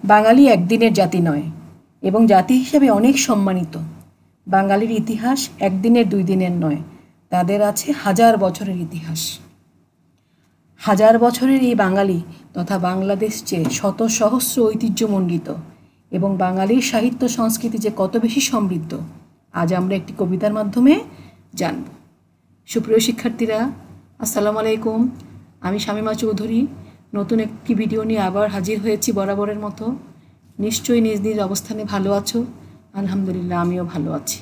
বাঙালি একদিনের জাতি নয় এবং জাতি হিসেবে অনেক সম্মানিত। বাঙালির ইতিহাস একদিনের দুই দিনের নয়, তাদের আছে হাজার বছরের ইতিহাস। হাজার বছরের এই বাঙালি তথা বাংলাদেশ যে শত সহস্র ঐতিহ্যমণ্ডিত এবং বাঙালির সাহিত্য সংস্কৃতি যে কত বেশি সমৃদ্ধ, আজ আমরা একটি কবিতার মাধ্যমে জানব। সুপ্রিয় শিক্ষার্থীরা, আসসালামু আলাইকুম। আমি শামিমা চৌধুরী নতুন একটি ভিডিও নিয়ে আবার হাজির হয়েছি বরাবরের মতো। নিশ্চয়ই নিজ নিজ অবস্থানে ভালো আছো। আলহামদুলিল্লাহ, আমিও ভালো আছি।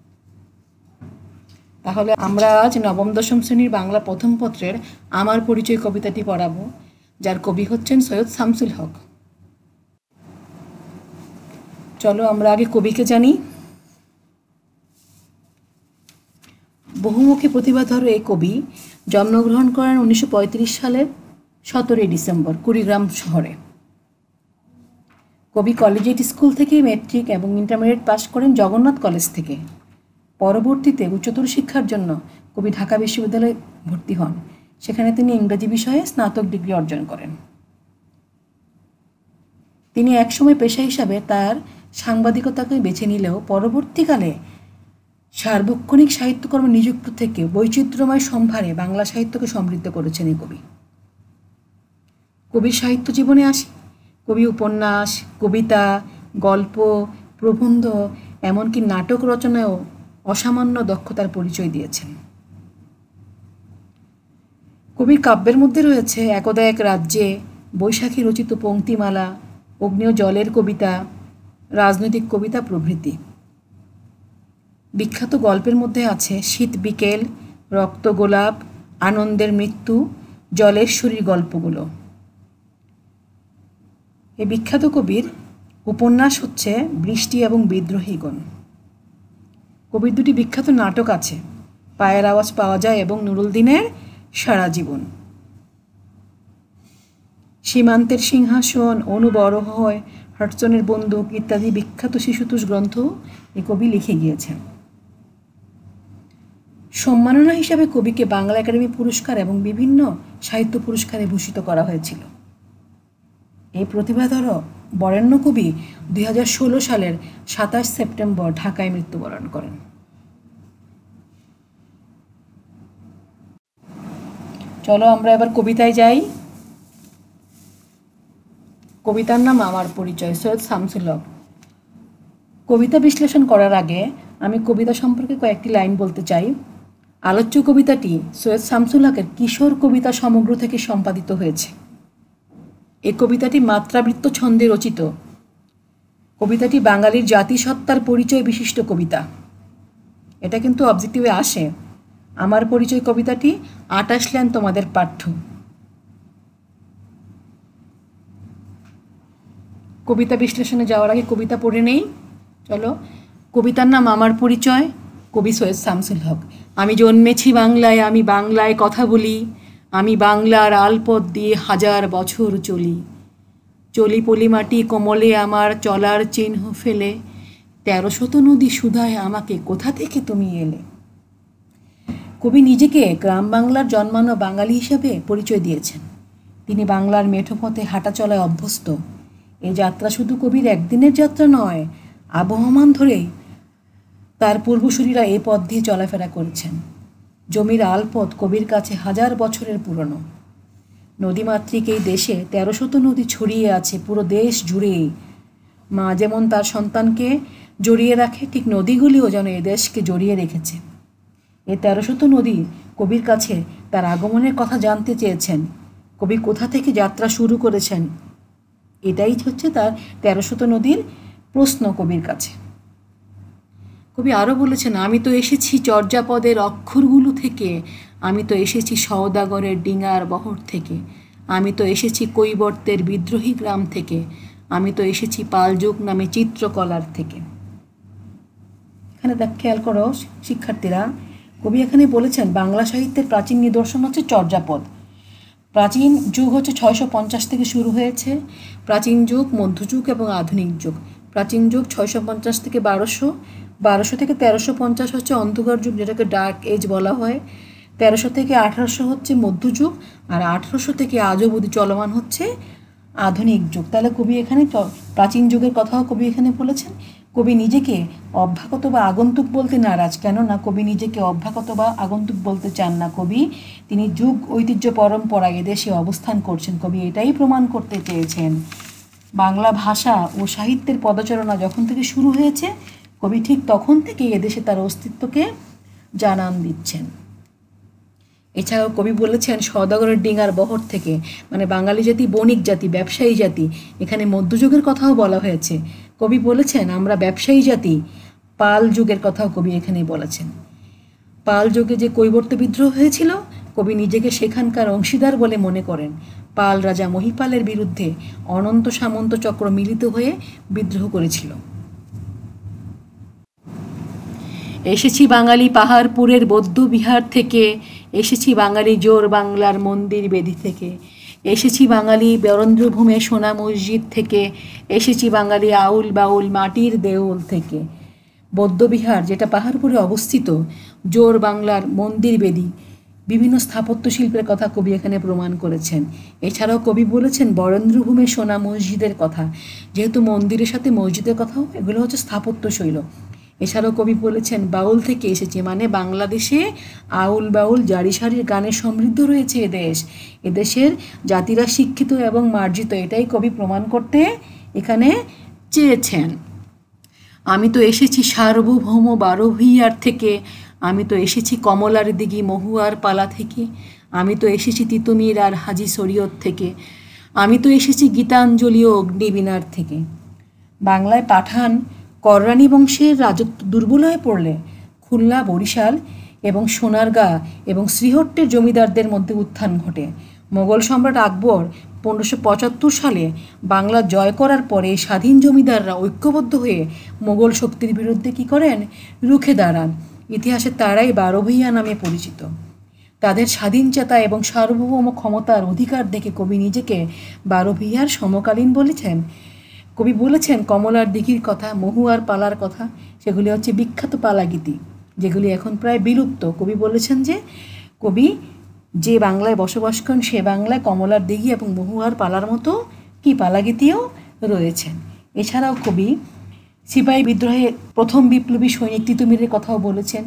তাহলে আমরা আজ নবম দশম শ্রেণীর বাংলা প্রথম পত্রের আমার পরিচয় কবিতাটি পড়াবো, যার কবি হচ্ছেন সৈয়দ শামসুল হক। চলো আমরা আগে কবিকে জানি। বহুমুখী প্রতিভাধর এই কবি জন্মগ্রহণ করেন 1935 সালের 17 ডিসেম্বর কুড়িগ্রাম শহরে। কবি কলেজিয়েট স্কুল থেকে ম্যাট্রিক এবং ইন্টারমিডিয়েট পাশ করেন জগন্নাথ কলেজ থেকে। পরবর্তীতে উচ্চতর শিক্ষার জন্য কবি ঢাকা বিশ্ববিদ্যালয়ে ভর্তি হন। সেখানে তিনি ইংরেজি বিষয়ে স্নাতক ডিগ্রি অর্জন করেন। তিনি একসময় পেশা হিসাবে তার সাংবাদিকতাকে বেছে নিলেও পরবর্তীকালে সার্বক্ষণিক সাহিত্যকর্মে নিযুক্ত থেকে বৈচিত্র্যময় সম্ভারে বাংলা সাহিত্যকে সমৃদ্ধ করেছেন এই কবি। কবির সাহিত্য জীবনে আসি। কবি উপন্যাস, কবিতা, গল্প, প্রবন্ধ, এমনকি নাটক রচনায়ও অসামান্য দক্ষতার পরিচয় দিয়েছেন। কবির কাব্যের মধ্যে রয়েছে একদা এক রাজ্যে, বৈশাখী রচিত পংক্তিমালা, অগ্নি ও জলের কবিতা, রাজনৈতিক কবিতা প্রভৃতি। বিখ্যাত গল্পের মধ্যে আছে শীত বিকেল, রক্ত গোলাপ, আনন্দের মৃত্যু, জলেশ্বরীর গল্পগুলো। এই বিখ্যাত কবির উপন্যাস হচ্ছে বৃষ্টি এবং বিদ্রোহীগণ। কবির দুটি বিখ্যাত নাটক আছে, পায়ের আওয়াজ পাওয়া যায় এবং নুরুল দিনের সারা জীবন। সীমান্তের সিংহাসন, অনু বড় হয়, হাডসনের বন্দুক ইত্যাদি বিখ্যাত শিশুতোষ গ্রন্থ এই কবি লিখে গিয়েছেন। সম্মাননা হিসাবে কবিকে বাংলা একাডেমি পুরস্কার এবং বিভিন্ন সাহিত্য পুরস্কারে ভূষিত করা হয়েছিল। এই প্রতিভাধর বরেণ্য কবি 2016 সালের 27 সেপ্টেম্বর ঢাকায় মৃত্যুবরণ করেন। চলো আমরা এবার কবিতায় যাই। কবিতার নাম আমার পরিচয়, সৈয়দ শামসুল হক। কবিতা বিশ্লেষণ করার আগে আমি কবিতা সম্পর্কে কয়েকটি লাইন বলতে চাই। আলোচ্য কবিতাটি সৈয়দ শামসুল হকের কিশোর কবিতা সমগ্র থেকে সম্পাদিত হয়েছে। এই কবিতাটি মাত্রাবৃত্ত ছন্দে রচিত। কবিতাটি বাঙালির জাতিসত্তার পরিচয় বিশিষ্ট কবিতা। এটা কিন্তু অবজেক্টিভে আসে। আমার পরিচয় কবিতাটি 28 লাইন তোমাদের পাঠ্য। কবিতা বিশ্লেষণে যাওয়ার আগে কবিতা পড়ে নেই। চলো। কবিতার নাম আমার পরিচয়, কবি সৈয়দ শামসুল হক। আমি জন্মেছি বাংলায়, আমি বাংলায় কথা বলি, আমি বাংলার আলপথ দিয়ে হাজার বছর চলি, চলি পলিমাটি কোমলে আমার চলার চিহ্ন ফেলে, 1300 নদী সুধায় আমাকে কোথা থেকে তুমি এলে। কবি নিজেকে গ্রাম বাংলার জন্মানো বাঙালি হিসেবে পরিচয় দিয়েছেন। তিনি বাংলার মেঠো পথে হাঁটা চলায় অভ্যস্ত। এই যাত্রা শুধু কবির একদিনের যাত্রা নয়, আবহমান ধরেই তার পূর্বসূরীরা এই পথ দিয়ে চলাফেরা করেছেন। জমির আলপথ কবির কাছে হাজার বছরের পুরনো। নদীমাতৃক এই দেশে 1300 নদী ছড়িয়ে আছে পুরো দেশ জুড়েই। মা যেমন তার সন্তানকে জড়িয়ে রাখে, ঠিক নদীগুলিও যেন এ দেশকে জড়িয়ে রেখেছে। এই 1300 নদী কবির কাছে তার আগমনের কথা জানতে চেয়েছেন। কবি কোথা থেকে যাত্রা শুরু করেছেন, এটাই হচ্ছে তার 1300 নদীর প্রশ্ন কবির কাছে। কবি আরও বলেছেন, আমি তো এসেছি চর্যাপদের অক্ষরগুলো থেকে, আমি তো এসেছি সওদাগরের ডিঙার বহর থেকে, আমি তো এসেছি কৈবর্তের বিদ্রোহী গ্রাম থেকে, আমি তো এসেছি পালযুগ নামে চিত্রকলার থেকে। এখানে খেয়াল করো শিক্ষার্থীরা, কবি এখানে বলেছেন বাংলা সাহিত্যের প্রাচীন নিদর্শন হচ্ছে চর্যাপদ। প্রাচীন যুগ হচ্ছে 650 থেকে শুরু হয়েছে। প্রাচীন যুগ, মধ্যযুগ এবং আধুনিক যুগ। প্রাচীন যুগ 650 থেকে 1200, 1200 থেকে 1350 হচ্ছে অন্ধকার যুগ, যেটাকে ডার্ক এজ বলা হয়। 1300 থেকে 1800 হচ্ছে মধ্যযুগ, আর 1800 থেকে আজ অবধি চলমান হচ্ছে আধুনিক যুগ। তাহলে কবি এখানে প্রাচীন যুগের কথাও কবি এখানে বলেছেন। কবি নিজেকে অভ্যাগত বা আগন্তুক বলতে নারাজ, কেননা কবি নিজেকে অভ্যাগত বা আগন্তুক বলতে চান না। কবি তিনি যুগ ঐতিহ্য পরম্পরা এদেশে অবস্থান করছেন, কবি এটাই প্রমাণ করতে চেয়েছেন। বাংলা ভাষা ও সাহিত্যের পদচারণা যখন থেকে শুরু হয়েছে, কবি ঠিক তখন থেকেই এদেশে তার অস্তিত্বকে জানান দিচ্ছেন। এছাড়াও কবি বলেছেন সওদাগরের ডিঙার বহর থেকে, মানে বাঙালি জাতি বণিক জাতি, ব্যবসায়ী জাতি। এখানে মধ্যযুগের কথাও বলা হয়েছে। কবি বলেছেন আমরা ব্যবসায়ী জাতি। পাল যুগের কথাও কবি এখানে বলেছেন। পাল যুগে যে কৈবর্ত বিদ্রোহ হয়েছিল, কবি নিজেকে সেখানকার অংশীদার বলে মনে করেন। পাল রাজা মহিপালের বিরুদ্ধে অনন্ত সামন্ত চক্র মিলিত হয়ে বিদ্রোহ করেছিল। এসেছি বাঙালি পাহাড়পুরের বৌদ্ধ বিহার থেকে, এসেছি বাঙালি জোর বাংলার মন্দির বেদি থেকে, এসেছি বাঙালি বরেন্দ্রভূমে সোনা মসজিদ থেকে, এসেছি বাঙালি আউল বাউল মাটির দেউল থেকে। বৌদ্ধবিহার যেটা পাহাড়পুরে অবস্থিত, জোর বাংলার মন্দির বেদি, বিভিন্ন স্থাপত্য শিল্পের কথা কবি এখানে প্রমাণ করেছেন। এছাড়াও কবি বলেছেন বরেন্দ্রভূমে সোনা মসজিদের কথা, যেহেতু মন্দিরের সাথে মসজিদের কথাও, এগুলো হচ্ছে স্থাপত্য শৈল। এছাড়াও কবি বলেছেন বাউল থেকে এসেছে, মানে বাংলাদেশে আউল বাউল জারি সারির গানে সমৃদ্ধ রয়েছে এদেশ, এদেশের জাতিরা শিক্ষিত এবং মার্জিত, এটাই কবি প্রমাণ করতে এখানে চেয়েছেন। আমি তো এসেছি সার্বভৌম বারোভূঁইয়ার থেকে, আমি তো এসেছি কমলার দিঘি মহুয়ার পালা থেকে, আমি তো এসেছি তিতুমির আর হাজি শরীয়ত থেকে, আমি তো এসেছি গীতাঞ্জলি ও অগ্নিবীণার থেকে। বাংলায় পাঠান কররানী বংশের রাজত্ব দুর্বল হয়ে পড়লে খুলনা, বরিশাল এবং সোনারগাঁ এবং শ্রীহট্টের জমিদারদের মধ্যে উত্থান ঘটে। মোগল সম্রাট আকবর 1575 সালে বাংলা জয় করার পরে স্বাধীন জমিদাররা ঐক্যবদ্ধ হয়ে মোগল শক্তির বিরুদ্ধে কী করেন? রুখে দাঁড়ান। ইতিহাসে তারাই বারোভূঁইয়া নামে পরিচিত। তাদের স্বাধীনচেতা এবং সার্বভৌম ক্ষমতার অধিকার দেখে কবি নিজেকে বারোভূঁইয়ার সমকালীন বলেছেন। কবি বলেছেন কমলার দিঘির কথা, মহুয়ার পালার কথা, সেগুলি হচ্ছে বিখ্যাত পালাগীতি, যেগুলি এখন প্রায় বিলুপ্ত। কবি বলেছেন যে কবি যে বাংলায় বসবাস করেন সে বাংলায় কমলার দিঘি এবং মহুয়ার পালার মতো কি পালাগীতিও রয়েছেন। এছাড়াও কবি সিপাহী বিদ্রোহে প্রথম বিপ্লবী সৈনিক তিতুমিরের কথাও বলেছেন।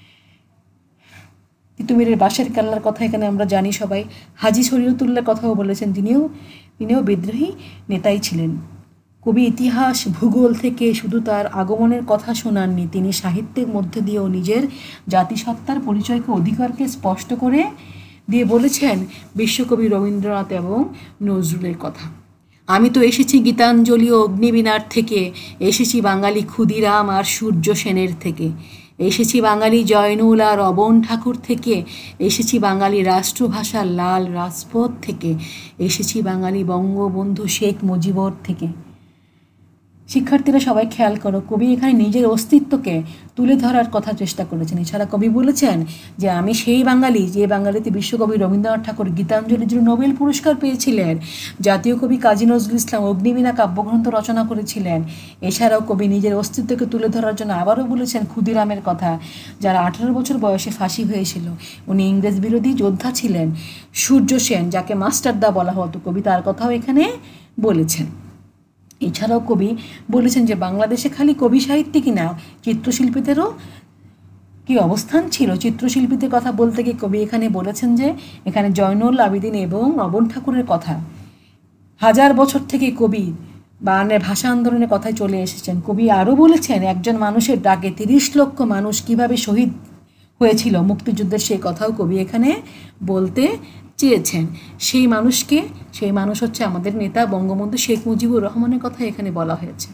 তিতুমিরের বাঁশের কেল্লার কথা এখানে আমরা জানি সবাই। হাজি শরীয়তুল্লাহর কথাও বলেছেন, তিনিও বিদ্রোহী নেতাই ছিলেন। কবি ইতিহাস ভূগোল থেকে শুধু তার আগমনের কথা শোনাননি, তিনি সাহিত্যের মধ্যে দিয়েও নিজের জাতিসত্তার পরিচয়কে অধিকারকে স্পষ্ট করে দিয়ে বলেছেন বিশ্বকবি রবীন্দ্রনাথ এবং নজরুলের কথা। আমি তো এসেছি গীতাঞ্জলি ও অগ্নিবীণার থেকে, এসেছি বাঙালি ক্ষুদিরাম আর সূর্য সেনের থেকে, এসেছি বাঙালি জয়নুল আর অবন ঠাকুর থেকে, এসেছি বাঙালি রাষ্ট্রভাষার লাল রাজপথ থেকে, এসেছি বাঙালি বঙ্গবন্ধু শেখ মুজিবর থেকে। শিক্ষার্থীরা সবাই খেয়াল করো, কবি এখানে নিজের অস্তিত্বকে তুলে ধরার কথা চেষ্টা করেছেন। এছাড়া কবি বলেছেন যে আমি সেই বাঙালি যে বাঙালিতে বিশ্বকবি রবীন্দ্রনাথ ঠাকুর গীতাঞ্জলির জন্য নোবেল পুরস্কার পেয়েছিলেন, জাতীয় কবি কাজী নজরুল ইসলাম অগ্নিবীণা কাব্যগ্রন্থ রচনা করেছিলেন। এছাড়াও কবি নিজের অস্তিত্বকে তুলে ধরার জন্য আবারও বলেছেন ক্ষুদিরামের কথা, যার 18 বছর বয়সে ফাঁসি হয়েছিল, উনি ইংরেজ বিরোধী যোদ্ধা ছিলেন। সূর্য সেন, যাকে মাস্টারদা বলা হতো, কবি তার কথাও এখানে বলেছেন। এছাড়াও কবি বলেছেন যে বাংলাদেশে খালি কবি সাহিত্যিকই না, চিত্রশিল্পীদেরও কি অবস্থান ছিল। চিত্রশিল্পীদের কথা বলতে গিয়ে কবি এখানে বলেছেন যে এখানে জয়নুল আবেদিন এবং অবন ঠাকুরের কথা। 1000 বছর থেকে কবি বায়ান্নের ভাষা আন্দোলনের কথায় চলে এসেছেন। কবি আরও বলেছেন একজন মানুষের ডাকে 30 লক্ষ মানুষ কিভাবে শহীদ হয়েছিল মুক্তিযুদ্ধের, সেই কথাও কবি এখানে বলতে চেয়েছেন। সেই মানুষ হচ্ছে আমাদের নেতা বঙ্গবন্ধু শেখ মুজিবুর রহমানের কথা এখানে বলা হয়েছে।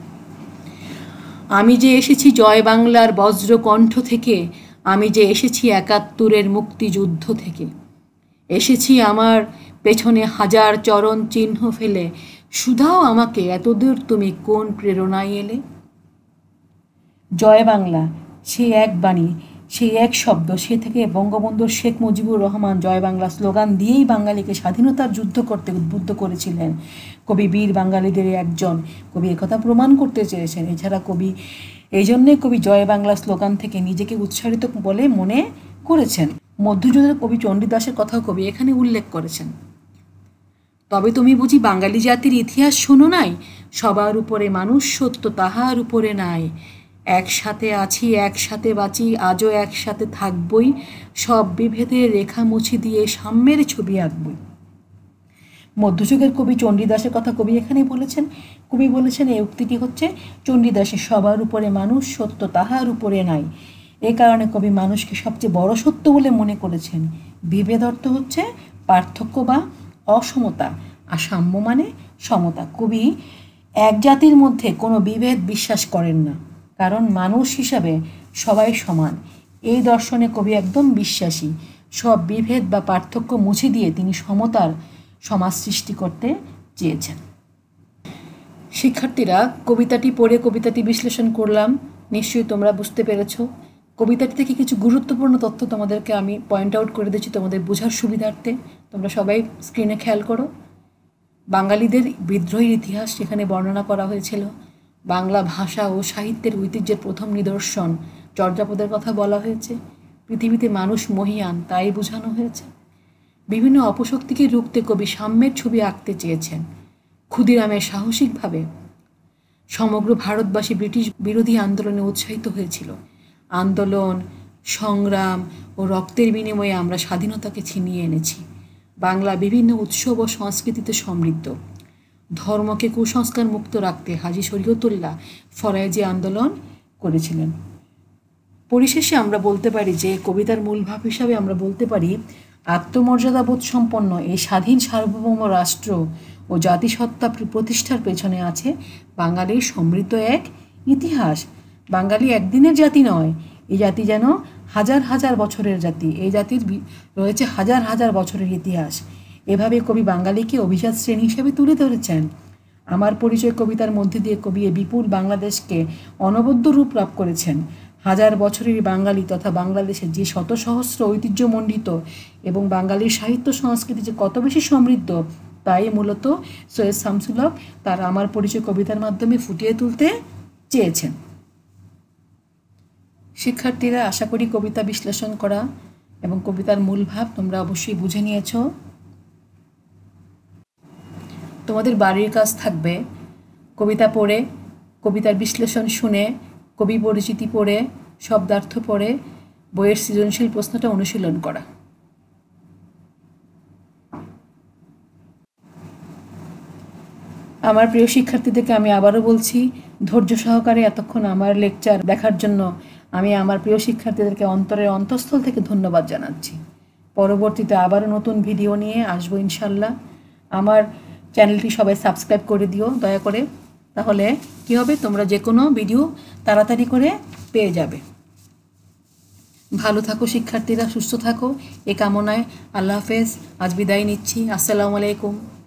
আমি যে এসেছি জয় বাংলার বজ্রকণ্ঠ থেকে, আমি যে এসেছি 71-এর মুক্তিযুদ্ধ থেকে, এসেছি আমার পেছনে 1000 চরণ চিহ্ন ফেলে, শুধাও আমাকে এতদূর তুমি কোন প্রেরণায় এলে। জয় বাংলা, সেই এক বাণী, সেই এক শব্দ, সে থেকে বঙ্গবন্ধু শেখ মুজিবুর রহমান জয় বাংলা স্লোগান দিয়েই বাঙালিকে স্বাধীনতার যুদ্ধ করতে উদ্বুদ্ধ করেছিলেন। কবি বীর বাঙালিদের একজন, কবি একথা প্রমাণ করতে চেয়েছেন। এছাড়া কবি এই জন্যে কবি জয় বাংলা স্লোগান থেকে নিজেকে উৎসাহিত বলে মনে করেছেন। মধ্যযুগের কবি চণ্ডীদাসের কথাও কবি এখানে উল্লেখ করেছেন। তবে তুমি বুঝি বাঙালি জাতির ইতিহাস শোনো নাই? সবার উপরে মানুষ সত্য, তাহার উপরে নাই। একসাথে আছি, একসাথে বাঁচি, আজও একসাথে থাকবই, সব বিভেদের রেখা মুছি দিয়ে সাম্যের ছবি আঁকবই। মধ্যযুগের কবি চণ্ডীদাসের কথা কবি এখানে বলেছেন। কবি বলেছেন এই উক্তিটি হচ্ছে চণ্ডীদাসের, সবার উপরে মানুষ সত্য, তাহার উপরে নাই। এ কারণে কবি মানুষকে সবচেয়ে বড় সত্য বলে মনে করেছেন। বিভেদ অর্থ হচ্ছে পার্থক্য বা অসমতা, আর সাম্য মানে সমতা। কবি এক জাতির মধ্যে কোনো বিভেদ বিশ্বাস করেন না, কারণ মানুষ হিসাবে সবাই সমান। এই দর্শনে কবি একদম বিশ্বাসী। সব বিভেদ বা পার্থক্য মুছে দিয়ে তিনি সমতার সমাজ সৃষ্টি করতে চেয়েছেন। শিক্ষার্থীরা, কবিতাটি পড়ে কবিতাটি বিশ্লেষণ করলাম, নিশ্চয়ই তোমরা বুঝতে পেরেছো। কবিতাটি থেকে কিছু গুরুত্বপূর্ণ তথ্য তোমাদেরকে আমি পয়েন্ট আউট করে দিচ্ছি তোমাদের বোঝার সুবিধার্থে। তোমরা সবাই স্ক্রিনে খেয়াল করো। বাঙালিদের বিদ্রোহের ইতিহাস এখানে বর্ণনা করা হয়েছিল। বাংলা ভাষা ও সাহিত্যের ঐতিহ্যের প্রথম নিদর্শন চর্যাপদের কথা বলা হয়েছে। পৃথিবীতে মানুষ মহীয়ান তাই বোঝানো হয়েছে। বিভিন্ন অপশক্তিকে রুখতে কবি সাম্যের ছবি আঁকতে চেয়েছেন। ক্ষুদিরামের সাহসিকভাবে সমগ্র ভারতবাসী ব্রিটিশ বিরোধী আন্দোলনে উৎসাহিত হয়েছিল। আন্দোলন, সংগ্রাম ও রক্তের বিনিময়ে আমরা স্বাধীনতাকে ছিনিয়ে এনেছি। বাংলা বিভিন্ন উৎসব ও সংস্কৃতিতে সমৃদ্ধ। ধর্মকে কুসংস্কার মুক্ত রাখতে হাজী শরীয়তুল্লাহ ফরায়েজি আন্দোলন করেছিলেন। পরিশেষে আমরা বলতে পারি যে কবিতার মূল ভাব হিসাবে আমরা বলতে পারি আত্মমর্যাদাবোধ সম্পন্ন এই স্বাধীন সার্বভৌম রাষ্ট্র ও জাতিসত্তা প্রতিষ্ঠার পেছনে আছে বাঙালির সমৃদ্ধ এক ইতিহাস। বাঙালি একদিনের জাতি নয়, এই জাতি যেন হাজার হাজার বছরের জাতি। এই জাতির রয়েছে হাজার হাজার বছরের ইতিহাস। এভাবে কবি বাঙালিকে অভিজাত শ্রেণী হিসেবে তুলে ধরেছেন। আমার পরিচয় কবিতার মধ্যে দিয়ে কবি এই বিপুল বাংলাদেশকে অনবদ্য রূপ লাভ করেছেন। হাজার বছরের বাঙালি তথা বাংলাদেশের যে শত সহস্র ঐতিহ্যমণ্ডিত এবং বাঙালির সাহিত্য সংস্কৃতি যে কত বেশি সমৃদ্ধ, তাই মূলত সৈয়দ শামসুল হক তার আমার পরিচয় কবিতার মাধ্যমে ফুটিয়ে তুলতে চেয়েছেন। শিক্ষার্থীরা, আশা করি কবিতা বিশ্লেষণ করা এবং কবিতার মূল ভাব তোমরা অবশ্যই বুঝে নিয়েছ। তোমাদের বাড়ির কাজ থাকবে কবিতা পড়ে, কবিতার বিশ্লেষণ শুনে, কবি পরিচিতি পড়ে, শব্দার্থ পড়ে বইয়ের সৃজনশীল প্রশ্নটা অনুশীলন করা। আমার প্রিয় শিক্ষার্থীদেরকে আমি আবারও বলছি, ধৈর্য সহকারে এতক্ষণ আমার লেকচার দেখার জন্য আমি আমার প্রিয় শিক্ষার্থীদেরকে অন্তরের অন্তঃস্থল থেকে ধন্যবাদ জানাচ্ছি। পরবর্তীতে আবারও নতুন ভিডিও নিয়ে আসবো ইনশাল্লাহ। আমার চ্যানেলটি সবাই সাবস্ক্রাইব করে দিও দয়া করে, তাহলে কি হবে, তোমরা যে কোনো ভিডিও তাড়াতাড়ি করে পেয়ে যাবে। ভালো থাকো শিক্ষার্থীরা, সুস্থ থাকো, এ কামনায় আল্লাহ হাফেজ। আজ বিদায় নিচ্ছি। আসসালামু আলাইকুম।